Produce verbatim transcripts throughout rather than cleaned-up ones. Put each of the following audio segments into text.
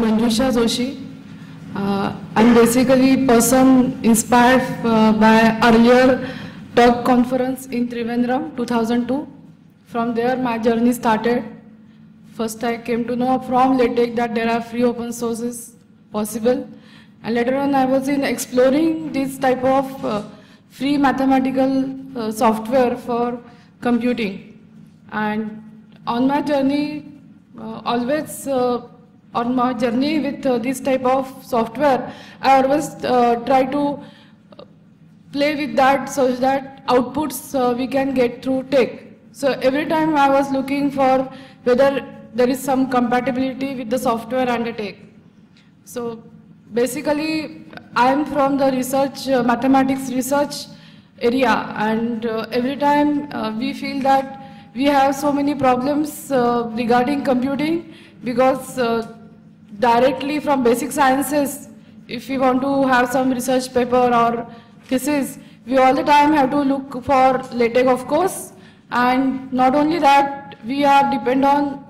Manjusha Joshi. Uh, I'm basically a person inspired uh, by earlier talk conference in Trivandrum two thousand two. From there my journey started. First I came to know from LaTeX that there are free open sources possible, and later on I was in exploring this type of uh, free mathematical uh, software for computing. And on my journey, uh, always uh, on my journey with uh, this type of software, I always uh, try to play with that so that outputs uh, we can get through tech. So every time I was looking for whether there is some compatibility with the software and the tech. So basically I am from the research, uh, mathematics research area, and uh, every time uh, we feel that we have so many problems uh, regarding computing, because uh, directly from basic sciences, if we want to have some research paper or thesis, we all the time have to look for LaTeX, of course, and not only that, we are depend on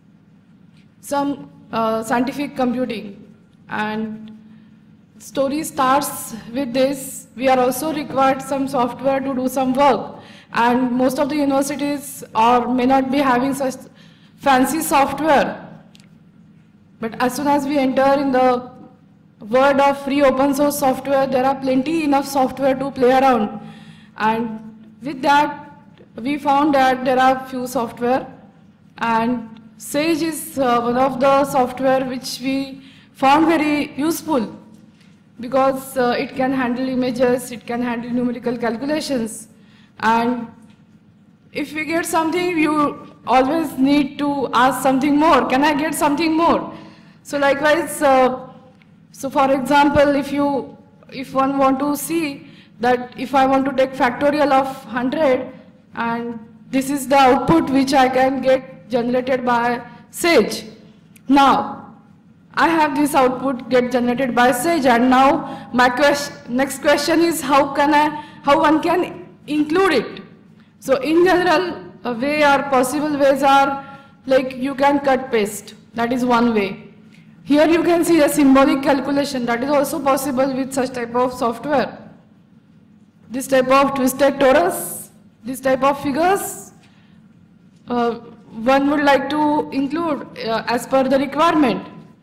some uh, scientific computing. And story starts with this. We are also required some software to do some work, and most of the universities are may not be having such fancy software. But as soon as we enter in the world of free open source software, there are plenty enough software to play around. And with that, we found that there are few software, and Sage is uh, one of the software which we found very useful, because uh, it can handle images, it can handle numerical calculations, and if we get something, you always need to ask something more. Can I get something more? So likewise, uh, so for example, if you, if one want to see that if I want to take factorial of one hundred, and this is the output which I can get generated by Sage. Now, I have this output get generated by Sage, and now my question, next question is how can I, how one can include it. So in general, a way or possible ways are like you can cut paste, that is one way. Here you can see a symbolic calculation, that is also possible with such type of software. This type of twisted torus, this type of figures, uh, one would like to include uh, as per the requirement.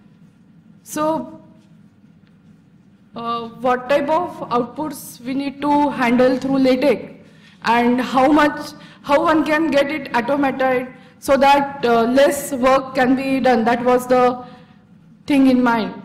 So, uh, what type of outputs we need to handle through LaTeX, and how much, how one can get it automated so that uh, less work can be done. That was the thing in mind.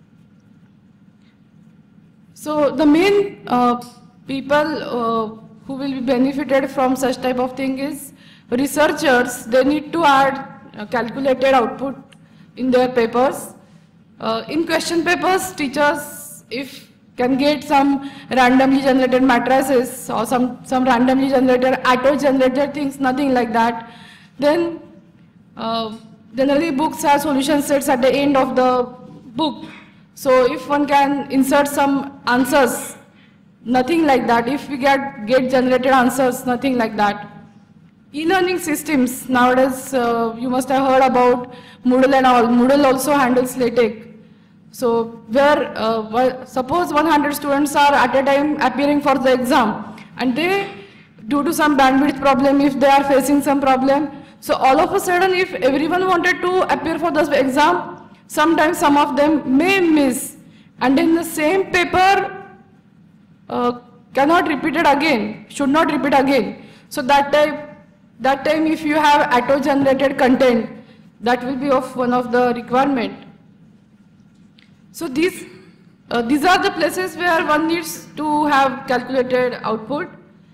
So the main uh, people uh, who will be benefited from such type of thing is researchers. They need to add uh, calculated output in their papers. Uh, in question papers, teachers, if can get some randomly generated matrices or some, some randomly generated auto-generated things, nothing like that. Then uh, generally books have solution sets at the end of the book. So if one can insert some answers, nothing like that. If we get, get generated answers, nothing like that. E-learning systems, nowadays uh, you must have heard about Moodle and all. Moodle also handles LaTeX. So where, uh, suppose one hundred students are at a time appearing for the exam, and they, due to some bandwidth problem, if they are facing some problem, so all of a sudden if everyone wanted to appear for the exam, sometimes some of them may miss, and in the same paper uh, cannot repeat it again, should not repeat again. So that time, that time if you have auto-generated content, that will be of one of the requirement. So these, uh, these are the places where one needs to have calculated output.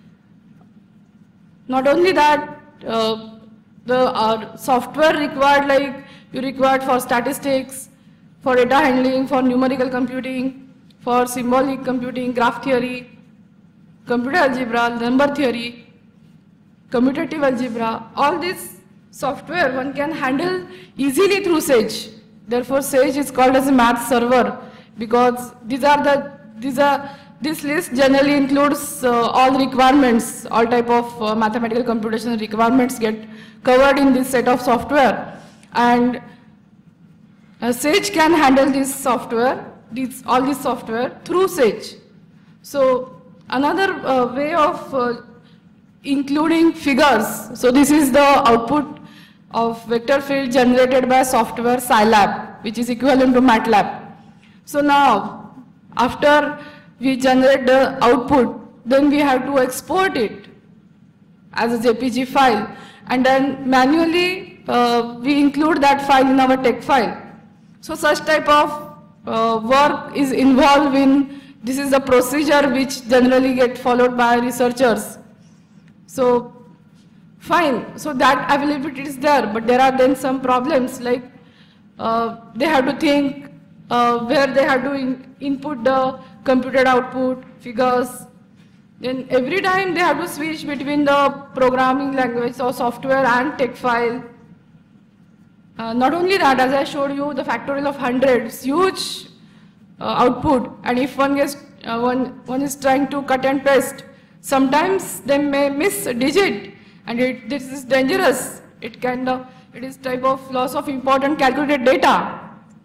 Not only that, uh, the uh, software required, like you required for statistics, for data handling, for numerical computing, for symbolic computing, graph theory, computer algebra, number theory, commutative algebra, all this software one can handle easily through Sage. Therefore, Sage is called as a math server, because these are the, these are, this list generally includes uh, all requirements, all type of uh, mathematical computation requirements get covered in this set of software. And uh, Sage can handle this software, this, all this software through Sage. So another uh, way of uh, including figures. So this is the output of vector field generated by software Scilab, which is equivalent to MATLAB. So now, after we generate the output, then we have to export it as a J P G file, and then manually uh, we include that file in our text file. So such type of uh, work is involved in, this is the procedure which generally get followed by researchers. So fine, so that availability is there, but there are then some problems, like uh, they have to think uh, where they have to in input the computed output, figures. Then every time they have to switch between the programming language or software and text file. Uh, not only that, as I showed you, the factorial of one hundred is huge uh, output, and if one, gets, uh, one, one is trying to cut and paste, sometimes they may miss a digit, and it, this is dangerous. It kind of, it is type of loss of important calculated data.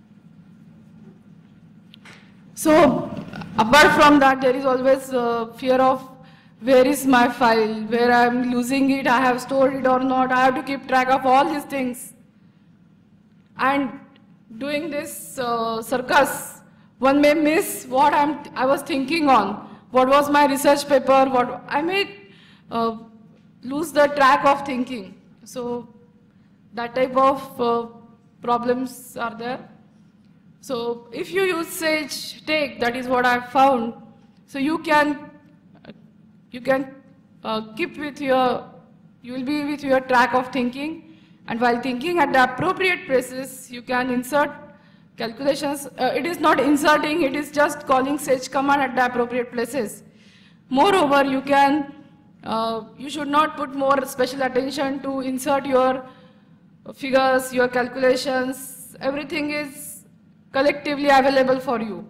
So apart from that, there is always uh, fear of where is my file, where I am losing it, I have stored it or not. I have to keep track of all these things. And doing this uh, circus, one may miss what I'm, I was thinking on. What was my research paper? What I may uh, lose the track of thinking. So that type of uh, problems are there. So if you use Sage Take, that is what I found. So you can you can uh, keep with your, you will be with your track of thinking, and while thinking at the appropriate places, you can insert calculations. Uh, it is not inserting, it is just calling Sage command at the appropriate places. Moreover, you can, uh, you should not put more special attention to insert your figures, your calculations. Everything is collectively available for you.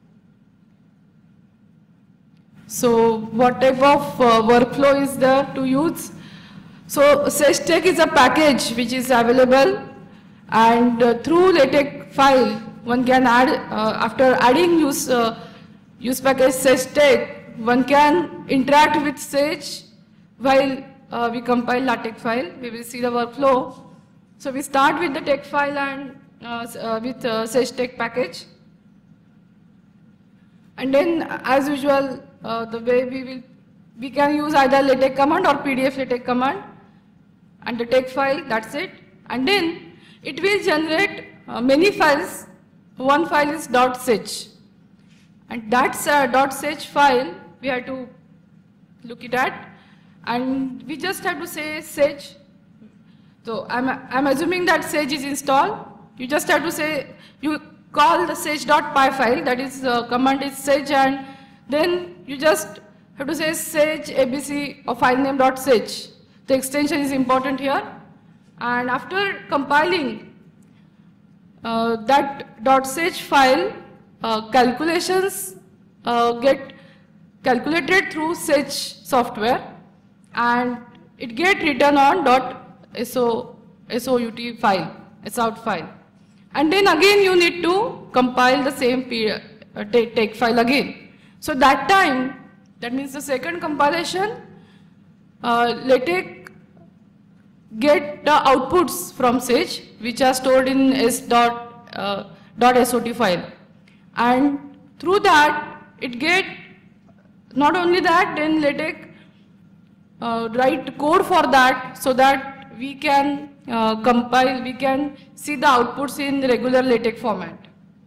So what type of uh, workflow is there to use? So Sage Take is a package which is available, and uh, through LaTeX file one can add, uh, after adding use, uh, use package Sage Take, one can interact with Sage while uh, we compile LaTeX file. We will see the workflow. So we start with the text file and uh, uh, with uh, Sage Take package. And then as usual, uh, the way we will, we can use either LaTeX command or P D F LaTeX command and the text file, that's it. And then it will generate uh, many files. One file is .sage. And that's uh, .sage file we have to look it at. And we just have to say Sage. So I'm, I'm assuming that Sage is installed. You just have to say, you call the sage.py file, that is uh, command is Sage, and then you just have to say Sage abc or file name dot sage. The extension is important here. And after compiling uh, that .sage file, uh, calculations uh, get calculated through Sage software, and it get written on .so, .sout file, sout file. And then again you need to compile the same uh, take file again. So that time, that means the second compilation, uh, LaTeX get the outputs from Sage, which are stored in s dot, uh, .sot file. And through that, it get, not only that, then LaTeX uh, write code for that, so that we can uh, compile, we can see the outputs in regular LaTeX format.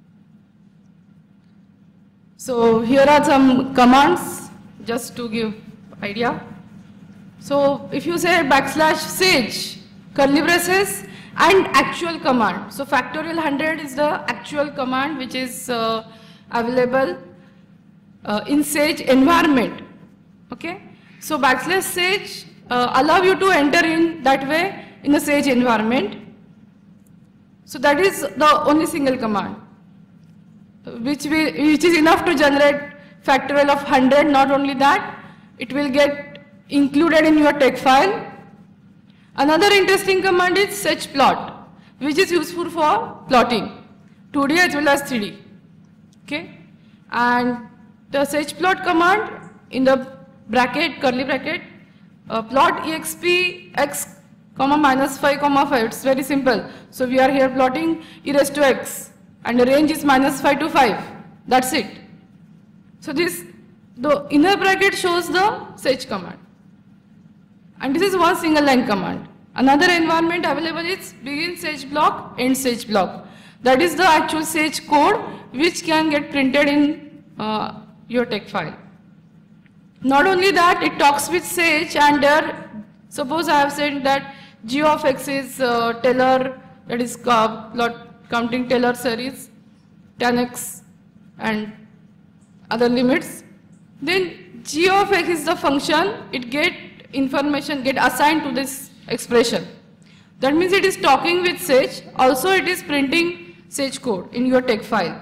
So here are some commands, just to give idea. So if you say backslash Sage, curly braces, and actual command. So factorial one hundred is the actual command which is uh, available uh, in Sage environment. Okay. So backslash Sage uh, allow you to enter in that way in the Sage environment. So that is the only single command, which, we, which is enough to generate factorial of one hundred. Not only that, it will get included in your text file. Another interesting command is Sage plot, which is useful for plotting. two D as well as three D. Okay, and the sage-plot command in the bracket, curly bracket, uh, plot exp x comma minus five comma five. It's very simple. So we are here plotting e raised to x, and the range is minus five to five. That's it. So this, the inner bracket shows the sage command, and this is one single line command. Another environment available is begin sage block, end sage block. That is the actual sage code which can get printed in uh, your text file. Not only that, it talks with sage, and there, suppose I have said that g of x is uh, Taylor, that is uh, plot counting Taylor series, tan x and other limits. Then g of x is the function, it get information, get assigned to this expression. That means it is talking with sage, also it is printing sage code in your text file.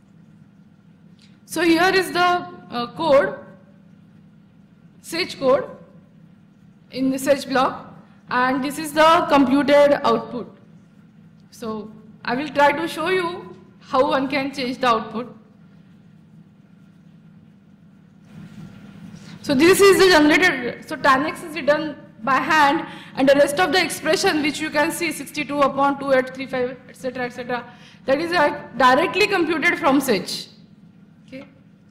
So here is the uh, code, sage code in the sage block, and this is the computed output. So I will try to show you how one can change the output. So this is the generated, so tan x is written by hand, and the rest of the expression which you can see sixty-two upon two eight three five etc etc, that is uh, directly computed from sage. Okay.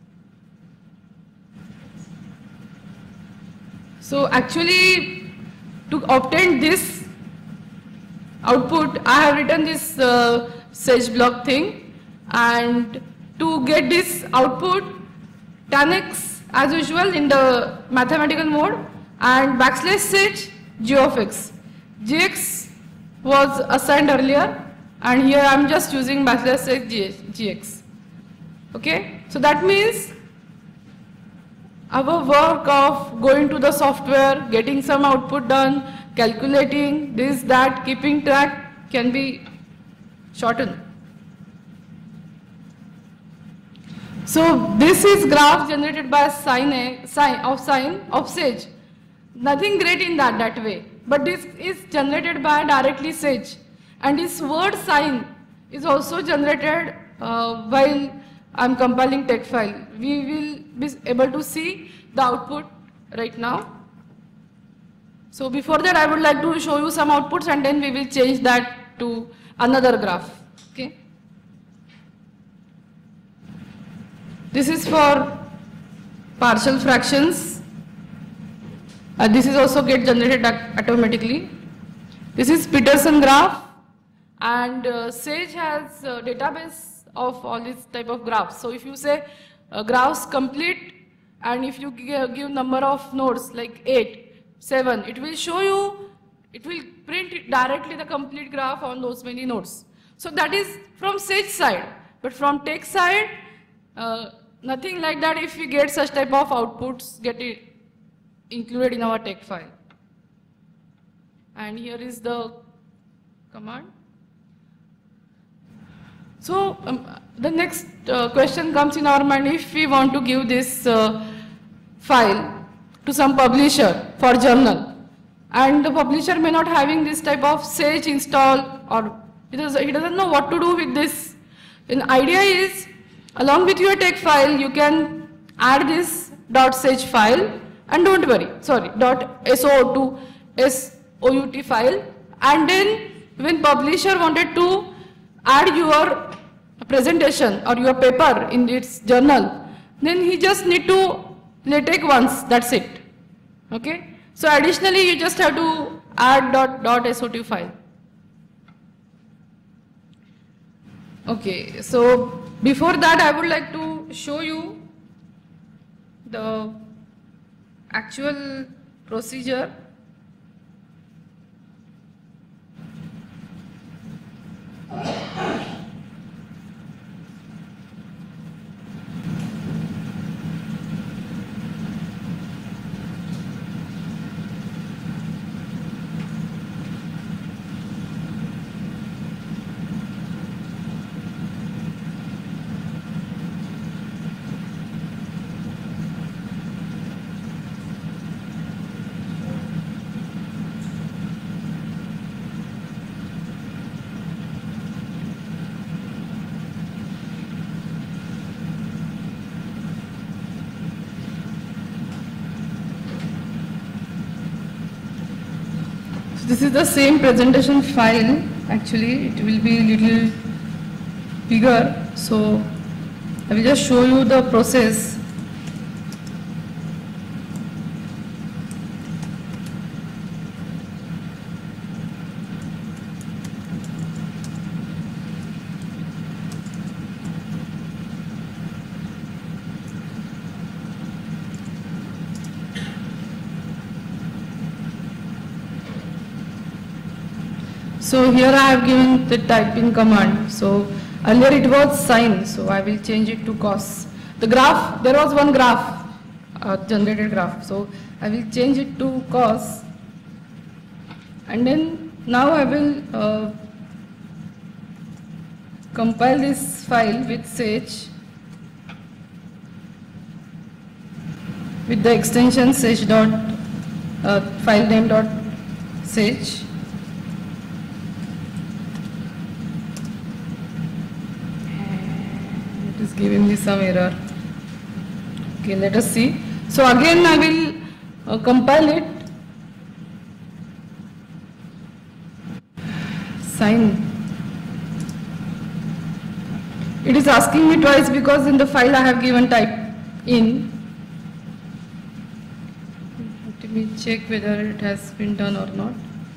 So actually, to obtain this output, I have written this uh, sage block thing, and to get this output, tan x as usual in the mathematical mode, and backslash sage g of x. Gx was assigned earlier, and here I am just using backslash sage gx. Okay, so that means our work of going to the software, getting some output done, calculating this, that, keeping track can be shortened. So this is graph generated by sine, a, sine of sine of sage. Nothing great in that that way, but this is generated by directly sage, and this word sine is also generated uh, while I am compiling text file. We will be able to see the output right now. So before that, I would like to show you some outputs, and then we will change that to another graph. Okay. This is for partial fractions. Uh, this is also get generated automatically. This is Peterson graph, and uh, Sage has a database of all these type of graphs. So if you say uh, graphs complete, and if you give, give number of nodes like eight, seven, it will show you, it will print directly the complete graph on those many nodes. So that is from Sage side, but from text side, uh, nothing like that. If we get such type of outputs, get it included in our text file. And here is the command. So um, the next uh, question comes in our mind: if we want to give this uh, file to some publisher for journal, and the publisher may not having this type of Sage install, or he doesn't, he doesn't know what to do with this. Then idea is, along with your text file, you can add this .sage file, and don't worry, sorry, .so two sout file, and then when publisher wanted to add your presentation or your paper in its journal, then he just need to LaTeX once, that's it. Okay? So additionally, you just have to add .sout file. Okay, so before that, I would like to show you the actual procedure. This is the same presentation file. Actually, it will be a little bigger. So I will just show you the process. So here I have given the typing command. So earlier it was sine, so I will change it to cos. The graph, there was one graph, uh, generated graph. So I will change it to cos. And then now I will uh, compile this file with Sage, with the extension sage dot uh, file name dot sage. It is giving me some error. Okay, let us see. So again I will uh, compile it. Sine. It is asking me twice because in the file I have given type in. Let me check whether it has been done or not.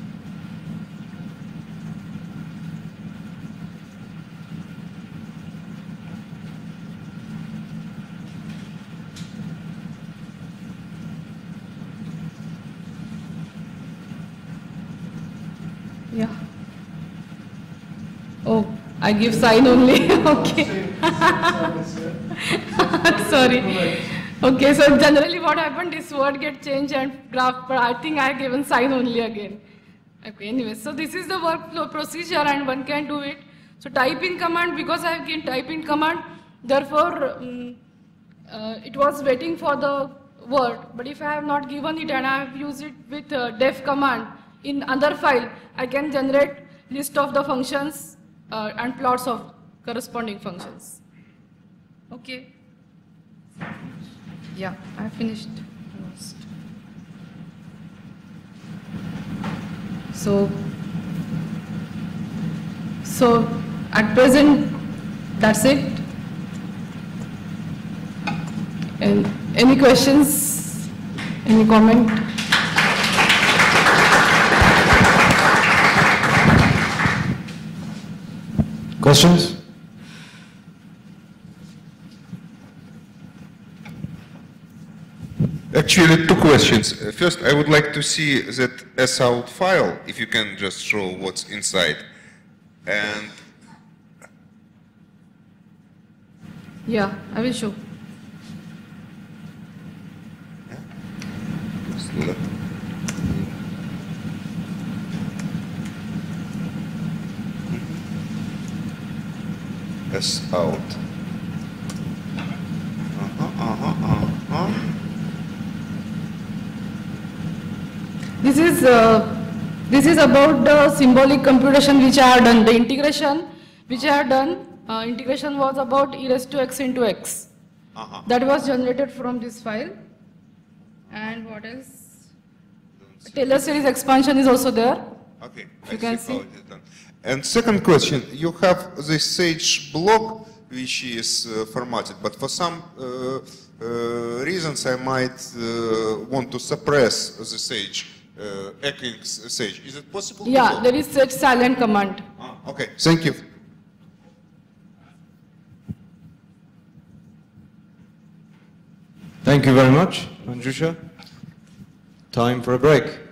Yeah. Oh, I give sign only. Okay. Sorry. Okay, so generally what happened, this word get changed and graph, but I think I have given sign only again. Okay, anyway, so this is the workflow procedure and one can do it. So type in command, because I have given type in command, therefore um, uh, it was waiting for the word. But if I have not given it and I have used it with uh, def command in other file, I can generate list of the functions uh, and plots of corresponding functions. Okay. Yeah, I finished. Almost. So, so at present, that's it. And any questions? Any comment? Questions? Actually, two questions. First, I would like to see that S out file, if you can just show what's inside. And yeah, I will show. S out. Uh-huh, uh-huh, uh-huh. This is uh, this is about the symbolic computation which I have done. The integration which I have done, uh, integration was about e raised to x into x. Uh-huh. That was generated from this file. And what else? Taylor series expansion is also there. Okay, you I can see see. how it is done. And second question, you have this Sage block which is uh, formatted, but for some uh, uh, reasons I might uh, want to suppress the Sage, uh, echoing Sage. Is it possible? Yeah, there is set silent command. Ah, okay, thank you. Thank you very much, Manjusha. Time for a break.